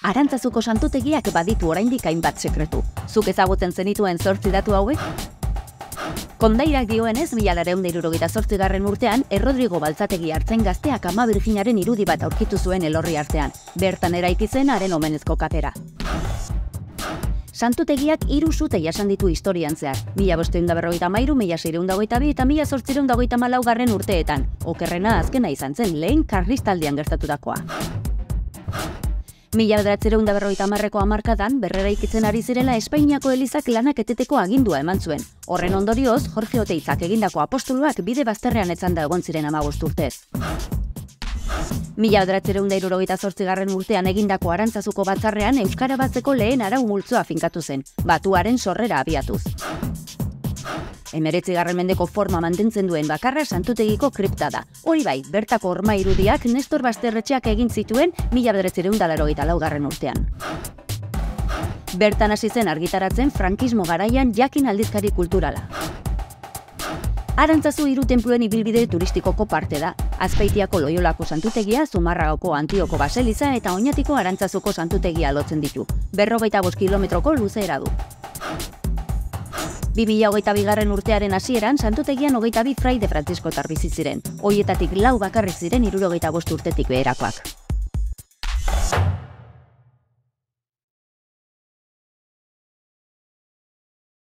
Arantzazuko santutegiak baditu oraindik hainbat sekretu. Zuk ezagutzen zenituen 8 datu hauek? Kondairak dioenez, 1978 urtean, Errodrigo Baltzategi artzain gazteak Ama Birjinaren irudi bat aurkitu zuen elorri artean. Bertan eraiki zen haren omenezko kapera. Santutegiak 3 sute jasan ditu historian zehar, 1553, 1622 eta 1834 urteetan. Okerrena azkena izan zen lehen Karlistaldian gertatutakoa. 1950ko hamarkadan berreraikitzen ari zirela Espainiako Elizak lanak eteteko agindua eman zuen. Horren ondorioz, Jorge Oteitzak egindako apostoluak bide bazterrean etzanda egon ziren 15 urtez. 1978 urtean egindako Arantzazuko batzarrean euskara batzeko lehen arau multzoa finkatu zen, batuaren sorrera abiatuz. 19. mendeko forma mantentzen duen bakarra santutegiko kripta da. Hori bai, bertako horma irudiak Nestor Basterretxeak egin zituen 1984 urtean. Bertan hasi zen argitaratzen frankismo garaian Jakin aldizkari kulturala. Arantzazu 3 tenpluen ibilbide turistikoko parte da. Azpeitiako Loiolako santutegia, Zumarragako Antioko baseliza eta Oñatiko Arantzazuko santutegia lotzen ditu. 45 kilometroko luzeera du. 2022 urtearen hasieran santutegian 22 fraide frantziskotar bizi ziren. Horietatik 4 bakarrik ziren 65 urtetik beherakoak.